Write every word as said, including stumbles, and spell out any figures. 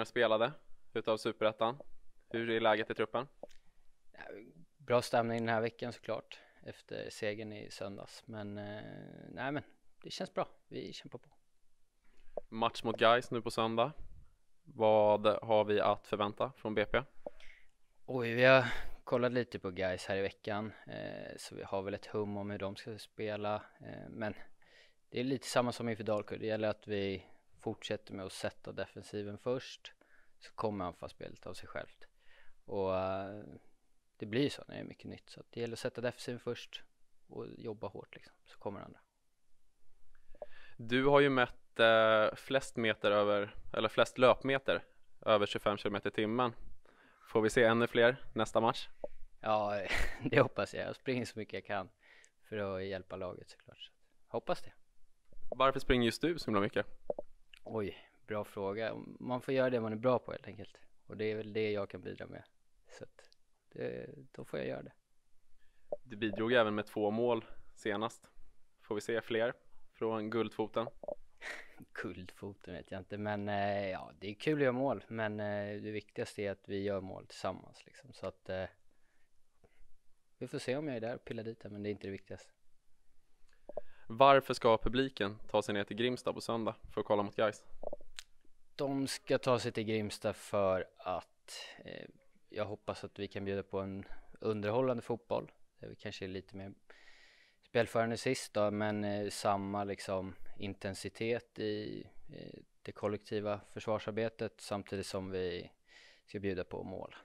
omgångar spelade utav Superettan. Hur är läget i truppen? Ja, bra stämning den här veckan såklart efter segern i söndags. Men eh, nej men det känns bra. Vi kämpar på. Match mot Gais nu på söndag. Vad har vi att förvänta från B P? Oj, vi har kollat lite på guys här i veckan. Eh, så vi har väl ett hum om hur de ska spela. Eh, men det är lite samma som inför Dalkurd. Det gäller att vi fortsätter med att sätta defensiven först. Så kommer anfallsspelet av sig självt. Och eh, det blir så när det är mycket nytt. Så det gäller att sätta defensiven först och jobba hårt liksom. Så kommer andra. Du har ju mätt eh, flest meter över, eller flest löpmeter över tjugofem kilometer i timmen. Får vi se ännu fler nästa match? Ja, det hoppas jag. Jag springer så mycket jag kan för att hjälpa laget såklart. Så hoppas det. Varför springer just du så himla mycket? Oj, bra fråga. Man får göra det man är bra på helt enkelt. Och det är väl det jag kan bidra med. Så att det, då får jag göra det. Du bidrog även med två mål senast. Får vi se fler från Guldfoten? Guldfoten vet jag inte. Men eh, ja, det är kul att göra mål. Men eh, det viktigaste är att vi gör mål tillsammans. Liksom. Så att eh, vi får se om jag är där och pillar dit det. Men det är inte det viktigaste. Varför ska publiken ta sig ner till Grimsta på söndag för att kolla mot Gais? De ska ta sig till Grimsta för att eh, jag hoppas att vi kan bjuda på en underhållande fotboll. Där vi kanske är lite mer spelförande sist då, men eh, samma liksom intensitet i eh, det kollektiva försvarsarbetet samtidigt som vi ska bjuda på mål.